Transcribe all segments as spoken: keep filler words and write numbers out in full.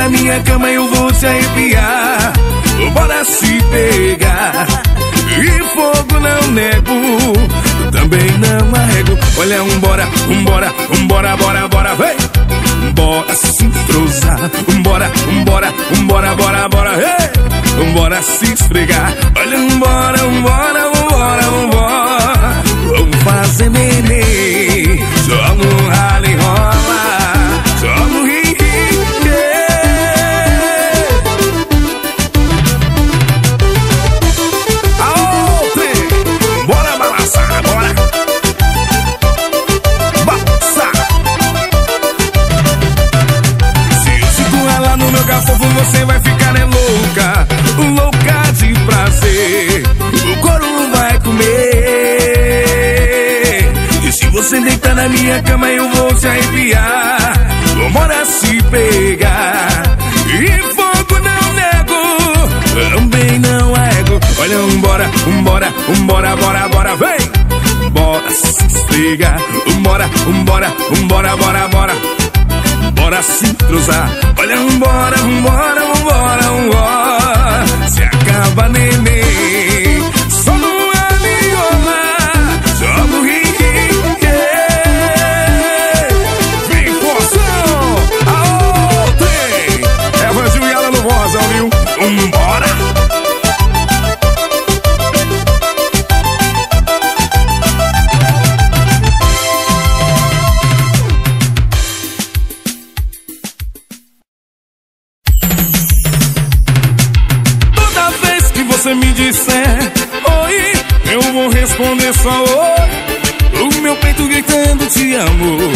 na minha cama eu vou te arrepiar. Bora se pegar. E fogo não nego, também não arrego. Olha, umbora, umbora, umbora, bora, bora, vem. Bora se entrosar. Umbora, umbora, umbora, bora, bora, hey. Umbora se esfregar. Olha, umbora, umbora, umbora, umbora. Vamos fazer neném. Só no rally rola, só no ri. Você vai ficar é louca, louca de prazer. O couro vai comer. E se você deitar na minha cama eu vou te arrepiar. Bora se pegar. E fogo não nego, também não ego. Olha, umbora, umbora, umbora, bora, bora, vem. Bora se esfregar. Umbora, umbora, umbora, bora, bora. Bora se cruzar. Olha, vambora, vambora, vambora, vambora. Se acaba neném. Só no aliola, só no ri, yeah. Vem, forção. Aô, tem. É Vanzinho e ela no vozão, viu? Vambora. Você me disser oi, eu vou responder só oi. O meu peito gritando te amo.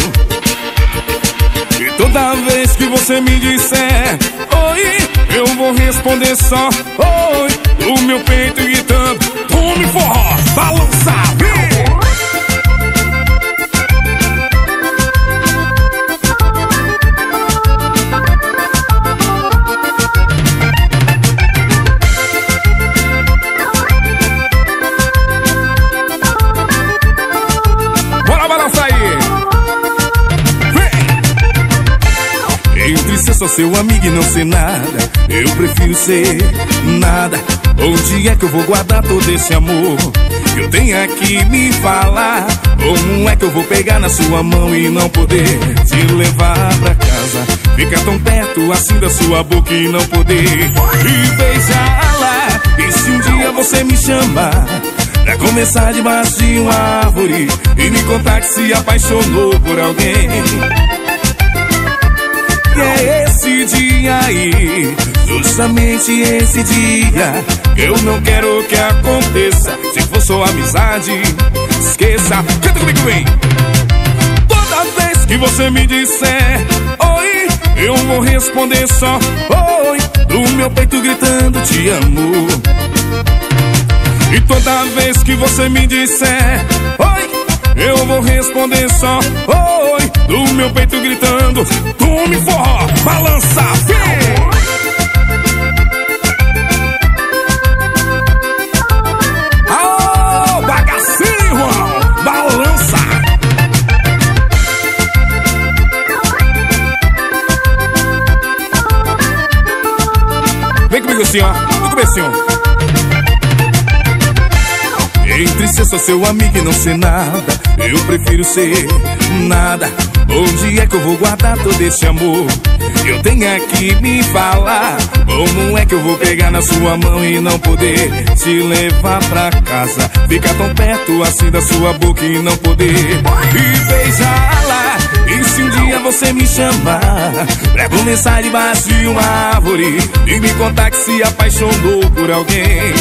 E toda vez que você me disser oi, eu vou responder só oi. O meu peito gritando, tome forró, balança, vem. Sou seu amigo e não sei nada. Eu prefiro ser nada. Onde é que eu vou guardar todo esse amor? Eu tenho aqui me falar. Como é que eu vou pegar na sua mão e não poder te levar pra casa? Ficar tão perto assim da sua boca e não poder e beijá-la. E se um dia você me chamar pra começar debaixo de uma árvore e me contar que se apaixonou por alguém? E é esse dia aí, justamente esse dia, eu não quero que aconteça. Se for só amizade, esqueça. Canta comigo, vem. Toda vez que você me disser oi, eu vou responder só oi. Do meu peito gritando te amo. E toda vez que você me disser oi, eu vou responder só oi. Do meu peito gritando, tome forró, balança, vem. Aô, bagacinho, irmão, balança. Vem comigo assim, ó, no comecinho. Entre ser só seu amigo e não ser nada, eu prefiro ser nada. Onde é que eu vou guardar todo esse amor? Eu tenho aqui me falar. Como é que eu vou pegar na sua mão e não poder te levar pra casa? Ficar tão perto assim da sua boca e não poder e beijá-la. E se um dia você me chamar pra começar debaixo de uma árvore e me contar que se apaixonou por alguém?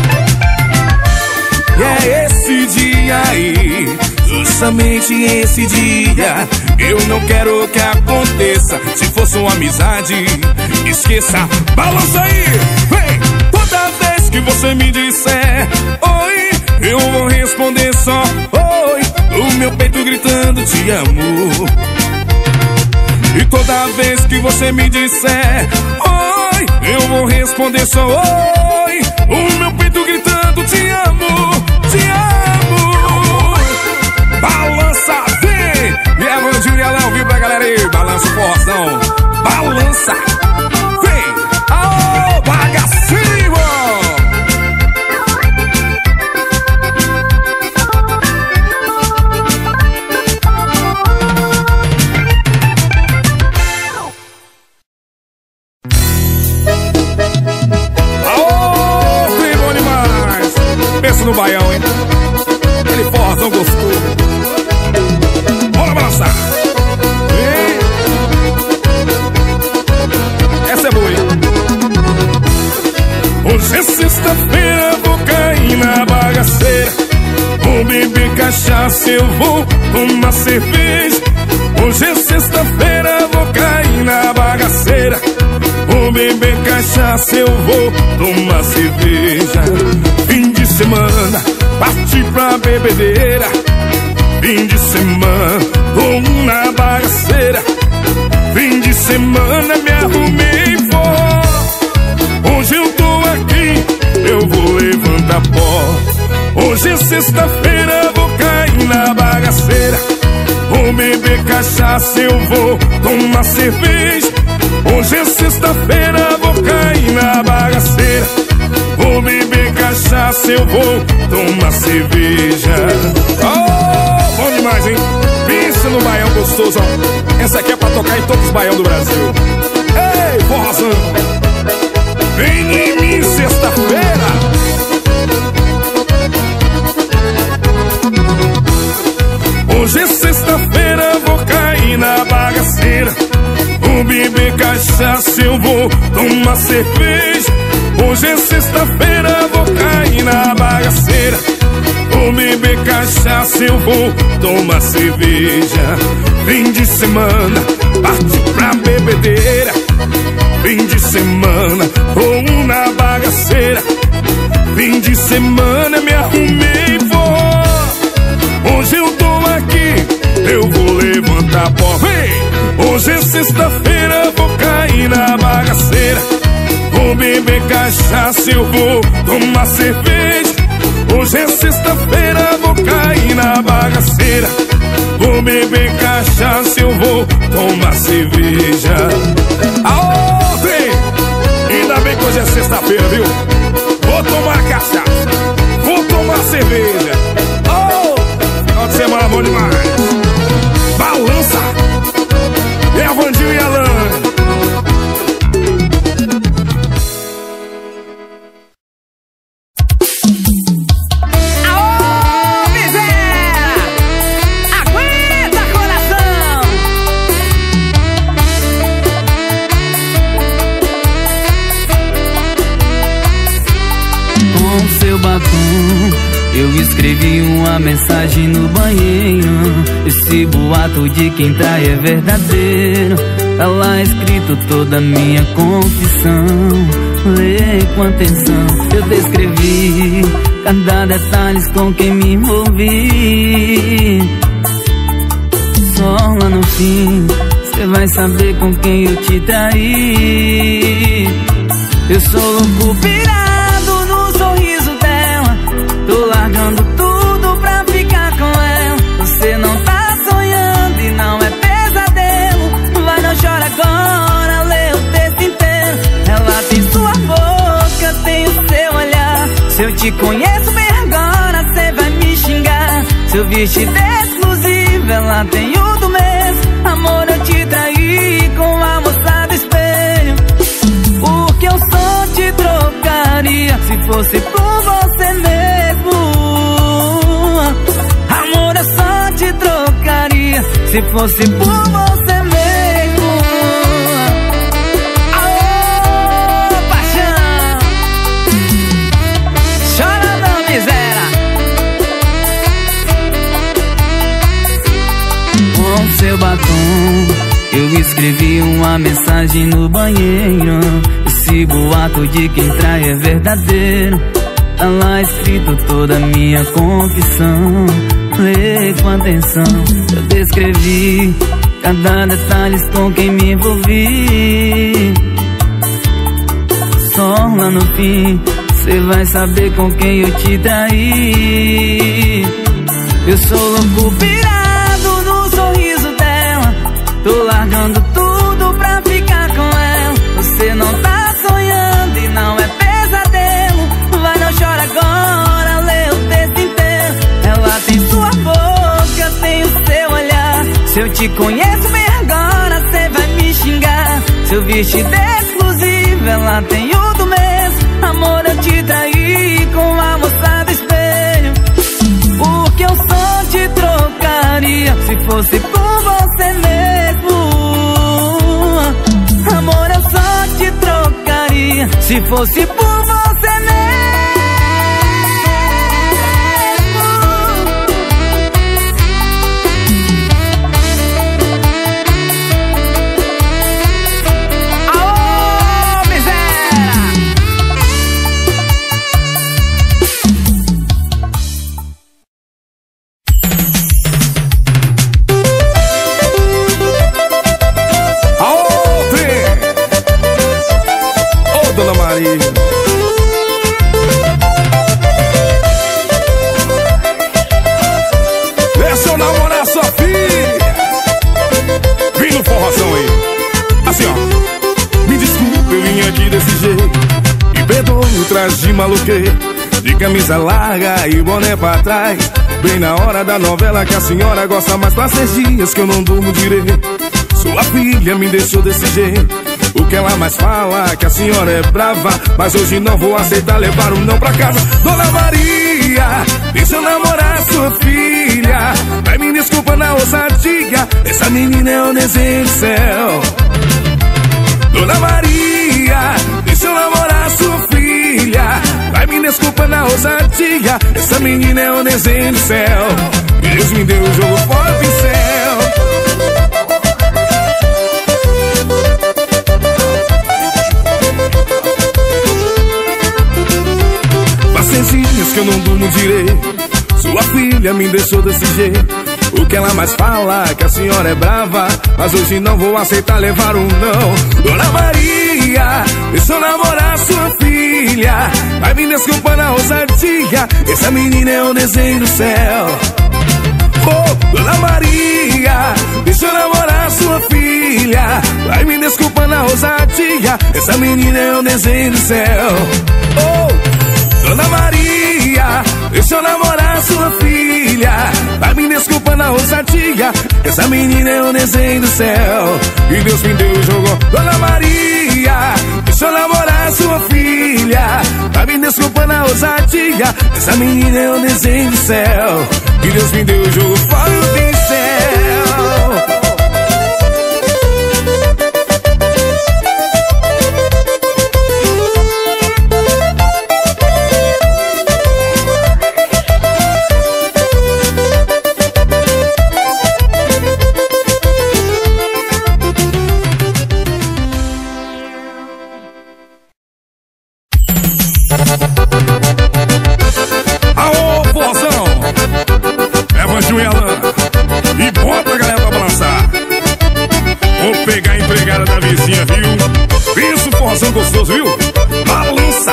E é esse dia aí, justamente esse dia, eu não quero que aconteça. Se fosse uma amizade, esqueça. Balança aí, vem. Toda vez que você me disser oi, eu vou responder só oi. O meu peito gritando te amo. E toda vez que você me disser oi, eu vou responder só oi. O meu peito gritando te amo, te amo. Balança, vem. E é Vandinho e ela ao vivo pra galera aí. Balança o forrozão, balança. no baião, hein? Aquele forrozão gostoso. Bora balançar. Vem. Essa é boa, hein? Hoje é sexta-feira, vou cair na bagaceira. Vou beber cachaça, eu vou tomar cerveja. Hoje é sexta-feira, vou cair na bagaceira. Vou beber cachaça, eu vou tomar cerveja. Fim de semana, parti pra bebedeira. Fim de semana, vou na bagaceira. Fim de semana, me arrumei e vou. Hoje eu tô aqui, eu vou levantar pó. Hoje é sexta-feira, vou cair na bagaceira. Vou beber cachaça, eu vou tomar cerveja. Hoje é sexta-feira, vou cair na bagaceira. Vou beber cachaça, eu vou tomar cerveja. Oh, bom demais, hein? Pensa no baião gostoso, ó. Essa aqui é pra tocar em todos os baião do Brasil. Ei, forrozão, vem em mim sexta-feira. Hoje é sexta-feira, vou cair na bagaceira. Vou beber cachaça, eu vou tomar cerveja. Hoje é sexta-feira, vou cair na bagaceira. Vou beber cachaça, eu vou tomar cerveja. Fim de semana, parti pra bebedeira. Fim de semana, vou na bagaceira. Fim de semana, me arrumei e vou. Hoje eu tô aqui, eu vou levantar pó. Vem! Hoje é sexta-feira, vou cair na bagaceira. Vou beber cachaça, eu vou tomar cerveja. Hoje é sexta-feira, vou cair na bagaceira. Vou beber cachaça, eu vou tomar cerveja. Aô, vem! Ainda bem que hoje é sexta-feira, viu? Vou tomar cachaça, vou tomar cerveja. Oh, final de semana bom demais. Balança! É a Vandinho e a Lani. Aô, miséria! Aguenta, coração! Com seu batom eu escrevi uma mensagem no banheiro. Esse boato de quem trai é verdadeiro. Tá lá escrito toda a minha confissão. Lê com atenção. Eu descrevi cada detalhe com quem me envolvi. Só lá no fim cê vai saber com quem eu te traí. Eu sou louco pirado no sorriso dela. Tô largando tudo pra ficar com ela. Você não tá sonhando e não é pesadelo. Vai, não chora agora, lê o texto inteiro. Ela tem sua boca, tem o seu olhar. Se eu te conheço bem agora, cê vai me xingar. Seu vestido é exclusivo, ela tem o do mês. Amor, eu te traí com a moça do espelho. O que eu só te trocaria se fosse por você mesmo. Amor, eu só te trocaria se fosse por você mesmo. Aô, paixão! Chora não, miséria! Com seu batom eu escrevi uma mensagem no banheiro. Esse boato de quem trai é verdadeiro. Tá lá escrito toda a minha confissão. Lê com atenção. Eu descrevi cada detalhe com quem me envolvi. Só lá no fim cê vai saber com quem eu te traí. Eu sou louco pirado no sorriso dela. Tô largando tudo pra ficar com ela. Você não tá sonhando e não é pesadelo. Vai, não chora agora, lê o texto inteiro. Ela tem sua boca, tem o seu olhar. Se eu te conheço bem agora, cê vai me xingar. Seu vestido é exclusivo, ela tem o do mês. Amor, eu te traí com a moça do espelho. faria se fosse por você mesmo. Amor, eu só te trocaria se fosse por você mesmo. Deixa eu namorar sua filha. Vim no forrozão aí. Assim ó. Me desculpe, eu vim aqui desse jeito. Me perdoe o traje de maluqueiro, de camisa larga e boné pra trás. Bem na hora da novela que a senhora gosta mais. Faz seis dias que eu não durmo direito. Sua filha me deixou desse jeito. O que ela mais fala, que a senhora é brava, mas hoje não vou aceitar levar um não pra casa. Dona Maria, deixa eu namorar sua filha. Vai, me desculpa na ousadia, essa menina é um desenho do céu. Dona Maria, deixa eu namorar sua filha. Vai, me desculpa na ousadia, essa menina é um desenho do céu. Deus me deu o jogo fora do pincel. Dias que eu não durmo direito. Sua filha me deixou desse jeito. O que ela mais fala, que a senhora é brava, mas hoje não vou aceitar levar um não. Dona Maria, deixa eu namorar sua filha. Vai, me desculpa na ousadia, essa menina é um desenho do céu. Oh, Dona Maria, deixa eu namorar sua filha. Vai, me desculpa na ousadia, essa menina é um desenho do céu. Oh, Dona Maria, deixa eu namorar sua filha. Vai, me desculpa na ousadia, essa menina é um desenho do céu. E Deus me deu o jogo. Dona Maria, deixa eu namorar sua filha. Vai, me desculpa na ousadia, essa menina é um desenho do céu. E Deus me deu o jogo fora do pincel. Aô, forrozão! Levante o Elan e bota a galera pra balançar. Vou pegar a empregada da vizinha, viu? Isso, forrozão gostoso, viu? Balança!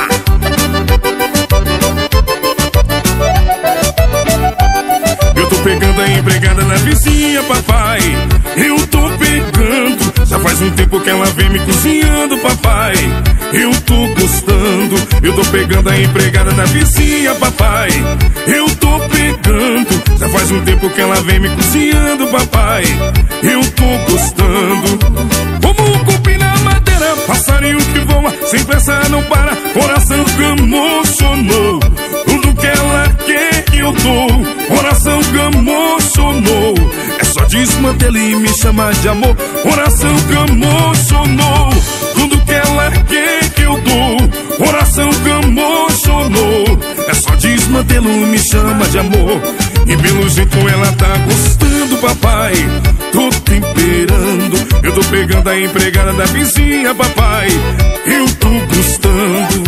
Eu tô pegando a empregada da vizinha, papai. Eu tô pegando. Já faz um tempo que ela vem me cozinhando, papai. Eu tô gostando. Eu tô pegando a empregada da vizinha, papai. Eu tô pegando. Já faz um tempo que ela vem me cozinhando, papai. Eu tô gostando. Como um cupim na madeira, passarinho que voa, sem pressa não para, coração que emocionou. Tudo que ela quer eu dou, coração que emocionou. É só desmantela e me chama de amor, coração que emocionou. Tudo que ela quer que eu dou, coração que emocionou. É só desmantelo, me chama de amor. E pelo jeito ela tá gostando, papai. Tô temperando. Eu tô pegando a empregada da vizinha, papai. Eu tô gostando.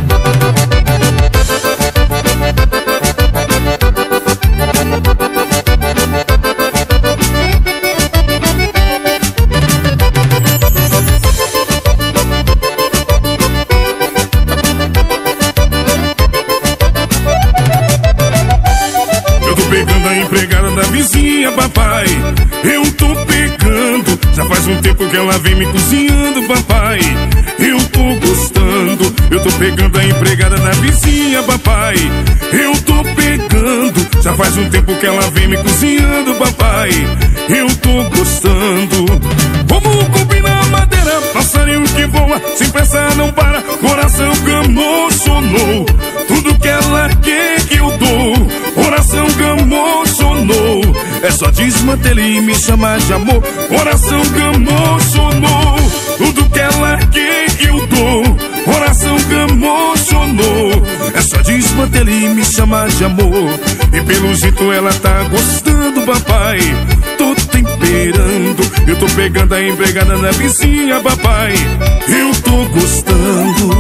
Pegando a empregada da vizinha, papai. Eu tô pegando. Já faz um tempo que ela vem me cozinhando, papai. Eu tô gostando. Eu tô pegando a empregada da vizinha, papai. Eu tô pegando. Já faz um tempo que ela vem me cozinhando, papai. Eu tô gostando. Como um cupim na madeira, passarinho que voa, sem pressa não para, coração que emocionou. Tudo que ela quer que eu dou, coração que emocionou. É só desmanter e me chamar de amor. Coração que emocionou, tudo que ela quer eu dou. Coração que emocionou, é só desmanter e me chamar de amor. E pelo jeito ela tá gostando, papai. Tô temperando, eu tô pegando a empregada na vizinha, papai. Eu tô gostando.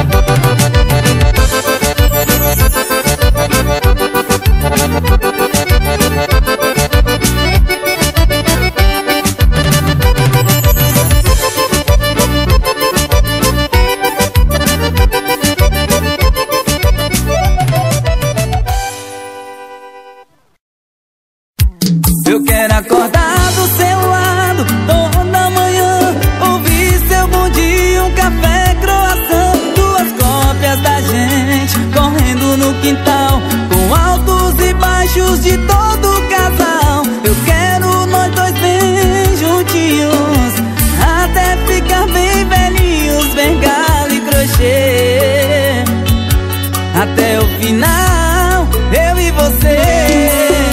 Eu quero acordar do seu lado toda manhã, ouvir seu bom dia, um café, croissant, duas cópias da gente correndo no quintal, com altos e baixos de todo o casal. Eu quero nós dois bem juntinhos, até ficar bem velhinhos, bengala e crochê, até o final, eu e você.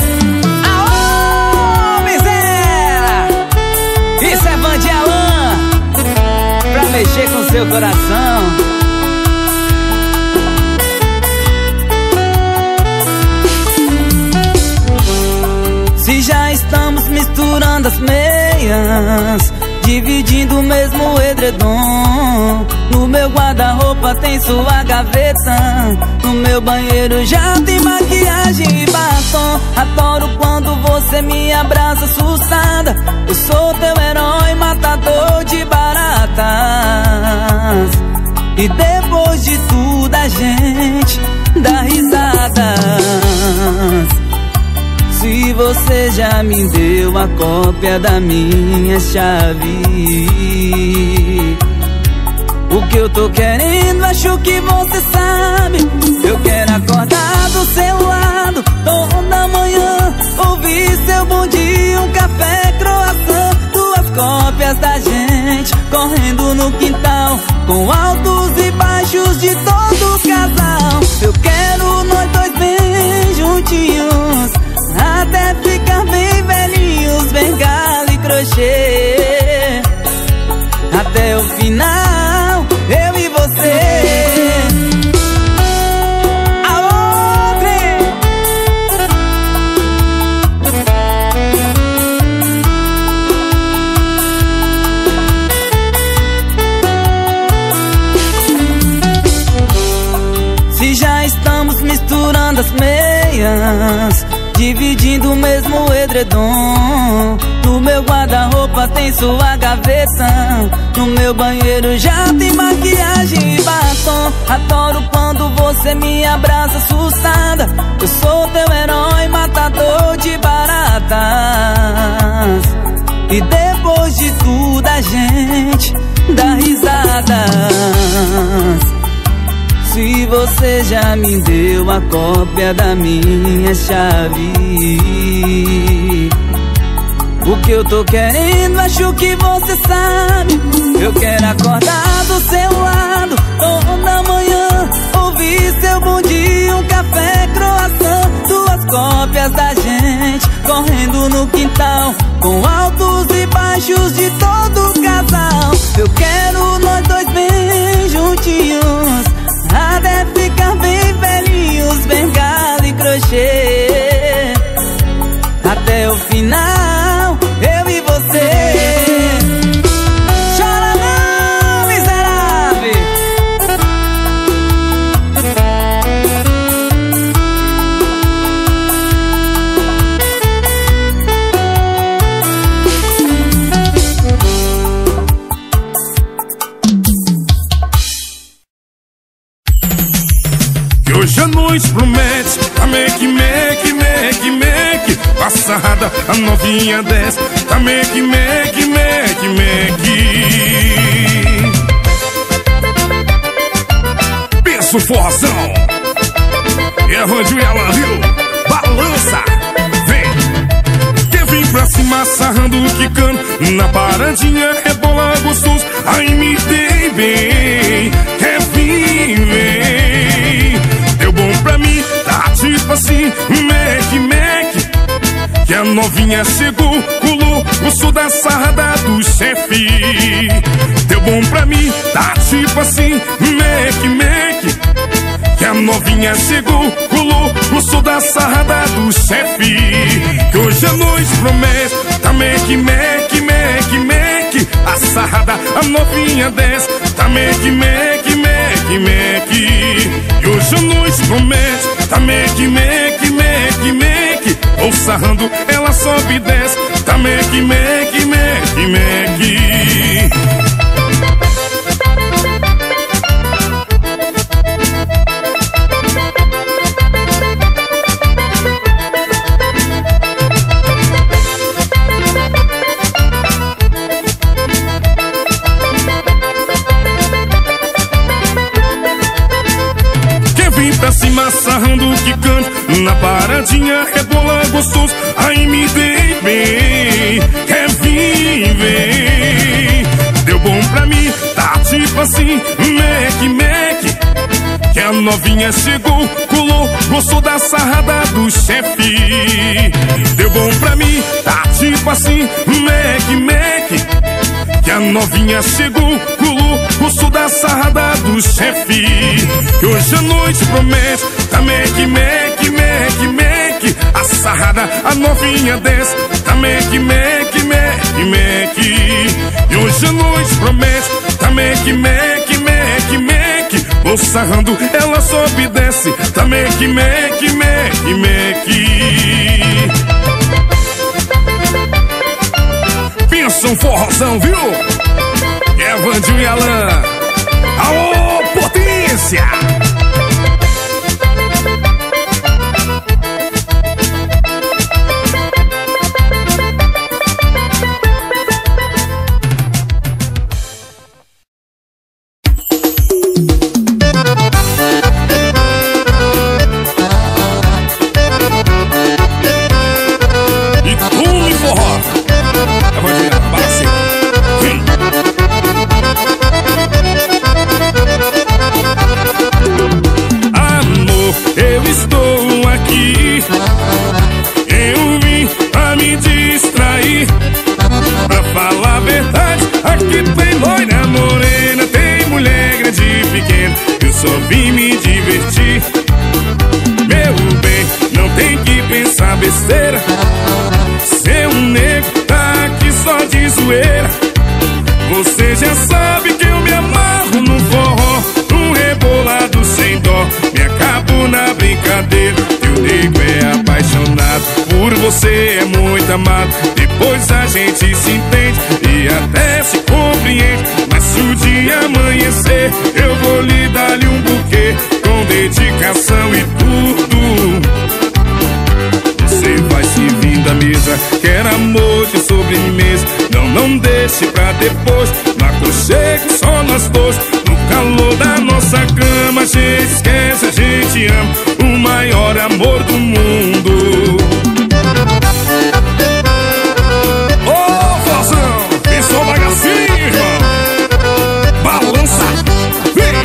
Mexer com seu coração. Se já estamos misturando as meias, dividindo o mesmo edredom, no meu guarda-roupa tem sua gaveta, no meu banheiro já tem maquiagem e batom. Adoro quando você me abraça assustada, eu sou teu herói, matador de baratas. E depois de tudo a gente dá risadas. Se você já me deu a cópia da minha chave, o que eu tô querendo, acho que você sabe. Eu quero acordar do seu lado toda manhã, ouvir seu bom dia, um café, croissant, duas cópias da gente correndo no quintal, com altos e baixos de todo o casal. Eu quero nós dois bem juntinhos, até ficar bem velhinhos, bengala e crochê, até o final, eu e você. Alô, Dri! Se já estamos misturando as meias, dividindo o mesmo edredom, no meu guarda-roupa tem sua gaveta, no meu banheiro já tem maquiagem e batom. Adoro quando você me abraça assustada, eu sou teu herói, matador de baratas. E depois de tudo a gente dá risadas. Se você já me deu a cópia da minha chave, o que eu tô querendo, acho que você sabe. Eu quero acordar do seu lado toda manhã, ouvir seu bom dia, um café, croissant, duas cópias da gente correndo no quintal, com altos e baixos de todo o casal. Eu quero nós dois bem juntinhos, até ficar bem velhinhos, bengala e crochê, até o final, eu e você. Chora não, miserável. Que hoje a noite promete a make, make, make, make. Passada a novinha desce, tá make, make, make, make. Pensa o forrozão e arranjo ela, viu? Balança, vem. Quer vir pra cima sarrando, quicando, na paradinha rebola gostoso. Aí me dei bem, quer vir, vem. Deu bom pra mim, tá tipo assim, make, make. Que é a novinha chegou, pulou o sul da sarrada do chefe. Deu bom pra mim, tá tipo assim, meque, meque. Que a novinha chegou, pulou o sul da sarrada do chefe. Que hoje a noite promete, tá meque, meque, meque, meque. A sarrada, a novinha desce, tá meque, meque, meque, meque. E hoje a noite promete, tá meque, meque, meque, meque. Ou sarrando, ela sobe e desce, tá meque, meque, meque, meque. Pra cima, sarrando, quicando na paradinha, rebola gostoso, aí me dei bem. Quer vir, vem. Deu bom pra mim, tá tipo assim, meque, meque. Que a novinha chegou, colou, gostou da sarrada do chefe. Deu bom pra mim, tá tipo assim, meque, meque. Que a novinha chegou, pulou, gostou da sarrada do chefe. Que hoje a noite promete, tá meque, meque, meque, meque. A sarrada, a novinha desce, tá meque, meque, meque, meque. E hoje a noite promete, tá meque, meque, meque, meque. Vou sarrando, ela sobe e desce, tá meque, meque, meque, meque. Pensa um forrozão, viu? É Vandinho e Alan. Aô, potência! Seu nego tá aqui só de zoeira. Você já sabe que eu me amarro no forró, no rebolado sem dó. Me acabo na brincadeira, que o nego é apaixonado. Por você é muito amado, depois a gente se entende e até se compreende. Mas se o dia amanhecer, eu vou lhe dar-lhe um buquê com dedicação e tudo. Você vai servindo a mesa, quer amor de sobremesa. Não, não deixe pra depois, no aconchego só nós dois. No calor da nossa cama, a gente esquece, a gente ama o maior amor do mundo. Ô, oh, Fozão, pensou bagacinho, irmão. Balança, vem.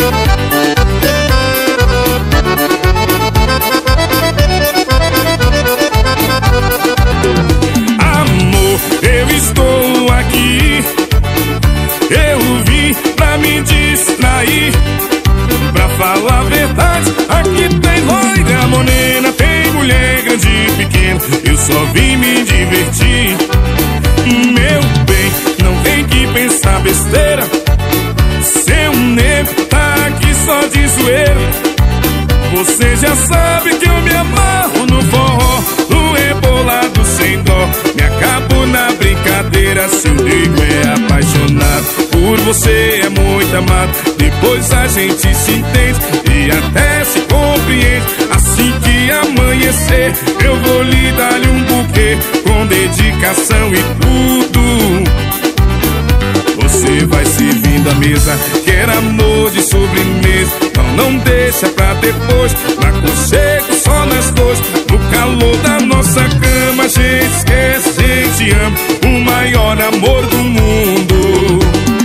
Eu estou aqui, eu vim pra me distrair. Pra falar a verdade, aqui tem loira morena, tem mulher grande e pequena. Eu só vim me divertir. Meu bem, não vem que pensar besteira. Seu nego tá aqui só de zoeira. Você já sabe que eu me amarro no forró, no rebolado sem dó. Me acabo na brincadeira, seu nego é apaixonado. Por você é muito amado, depois a gente se entende e até se compreende. Assim que amanhecer, eu vou lhe dar-lhe um buquê com dedicação e tudo. Você vai servindo a mesa, quer amor de sobremesa. Não, não deixa pra depois, no aconchego só nós dois. No calor da nossa cama, a gente esquece, a gente ama o maior amor do mundo.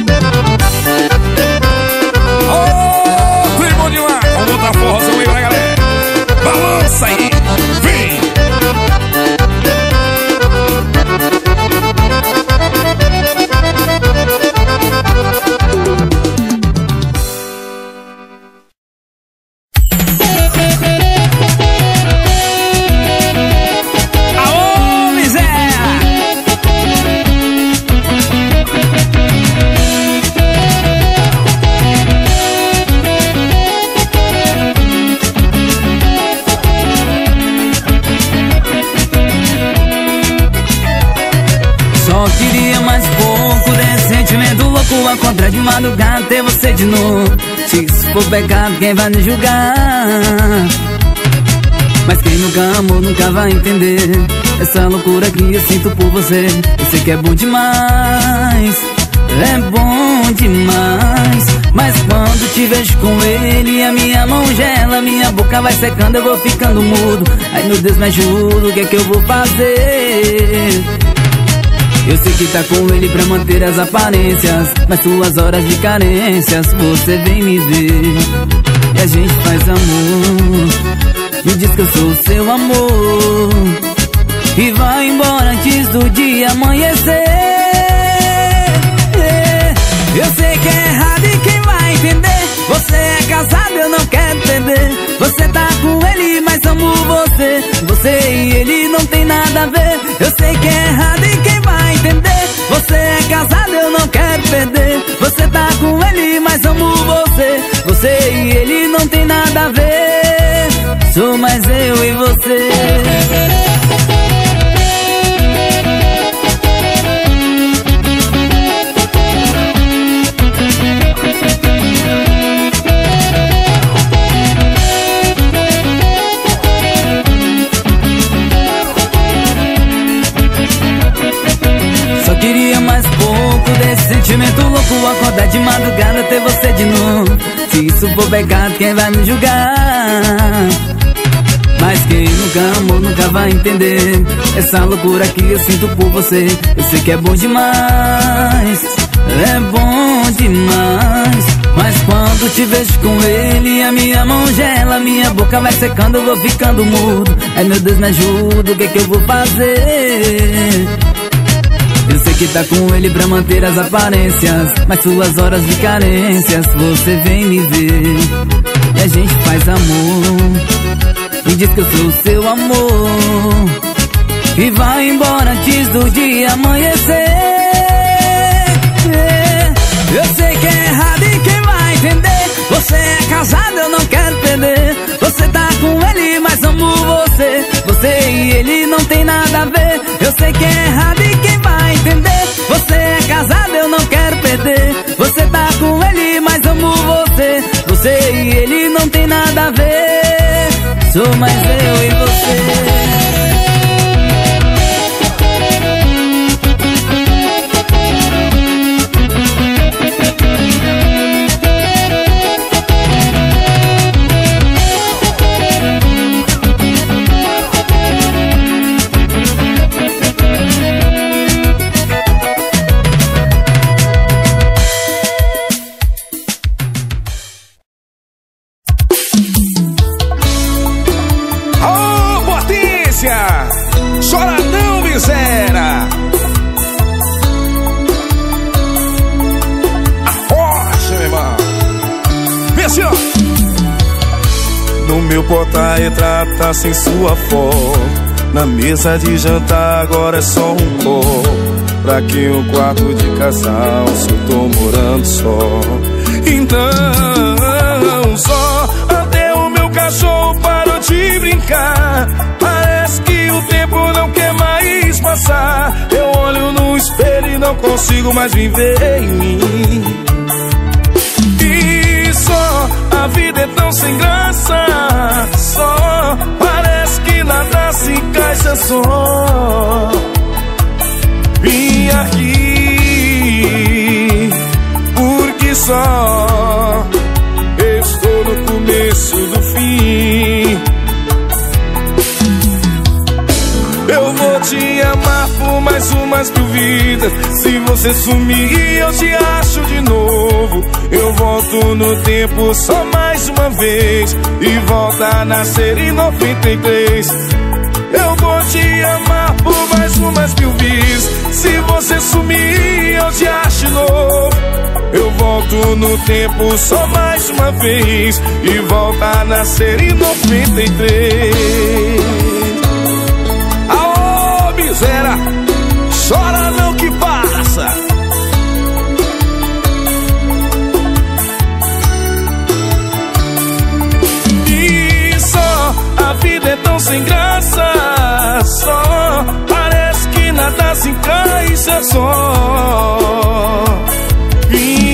Ô, oh, foi bom demais. Vamos botar forrozão aí pra galera. Balança aí, vem. acordar de madrugada, ter você de novo. Se isso for pecado, quem vai nos julgar? Mas quem nunca amou nunca vai entender essa loucura que eu sinto por você. Eu sei que é bom demais, é bom demais. Mas quando te vejo com ele, a minha mão gela, minha boca vai secando, eu vou ficando mudo. Ai meu Deus, me ajuda, o que é que eu vou fazer? Eu sei que tá com ele pra manter as aparências, mas suas horas de carências você vem me ver. E a gente faz amor, me diz que eu sou seu amor, e vai embora antes do dia amanhecer. Eu sei que é errado e quem vai entender? Você é casado, eu não quero perder. Você tá com ele, mas amo você. Você e ele não tem nada a ver. Eu sei que é errado e quem vai entender? Você é casado, eu não quero perder. Você tá com ele, mas amo você. Você e ele não tem nada a ver. Sou mais eu e você. Queria mais pouco desse sentimento louco, acordar de madrugada, ter você de novo. Se isso for pecado, quem vai me julgar? Mas quem nunca amou nunca vai entender essa loucura que eu sinto por você. Eu sei que é bom demais, é bom demais. Mas quando te vejo com ele, a minha mão gela, minha boca vai secando, eu vou ficando mudo. Ai meu Deus, me ajuda, o que é que eu vou fazer? Eu sei que tá com ele pra manter as aparências, mas suas horas de carências você vem me ver. E a gente faz amor, me diz que eu sou seu amor, e vai embora antes do dia amanhecer. Eu sei que é errado e quem vai entender? Você é casado, eu não quero perder. Você tá com ele, mas amo você. Você e ele não tem nada a ver. Eu sei que é errado e quem vai entender? Você é casado, eu não quero perder. Você tá com ele, mas amo você. Você e ele não tem nada a ver. Sou mais eu e você. Chora não, miséria. Arrocha, meu irmão. Vem assim, ó. No meu porta-retrato sem sua foto. Na mesa de jantar agora é só um copo. Pra que um quarto de casal se eu tô morando só? Então só até o meu cachorro parou de brincar. Parece que o tempo não quer mais passar. Eu olho no espelho e não consigo mais viver em mim. E só a vida é tão sem graça. Só parece que nada se encaixa só. Vim aqui porque só eu estou no começo do fim. Eu vou te amar por mais umas mil vidas. Se você sumir, eu te acho de novo. Eu volto no tempo só mais uma vez e volto a nascer em noventa e três. Eu vou te amar por mais umas mil vezes. Se você sumir, eu te acho de novo. Eu volto no tempo só mais uma vez e volto a nascer em noventa e três. Miséria, chora não que passa. E só a vida é tão sem graça. Só parece que nada se encaixa só. E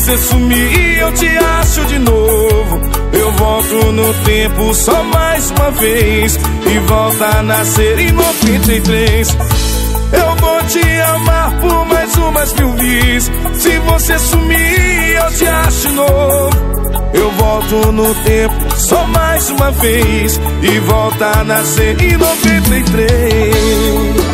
você sumir, eu te acho de novo. Eu volto no tempo só mais uma vez e volto a nascer em noventa e três. Eu vou te amar por mais umas mil vezes. Se você sumir, eu te acho de novo. Eu volto no tempo só mais uma vez e volto a nascer em noventa e três.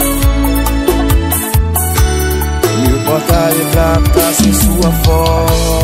Meu porta-retrato tá sem sua foto.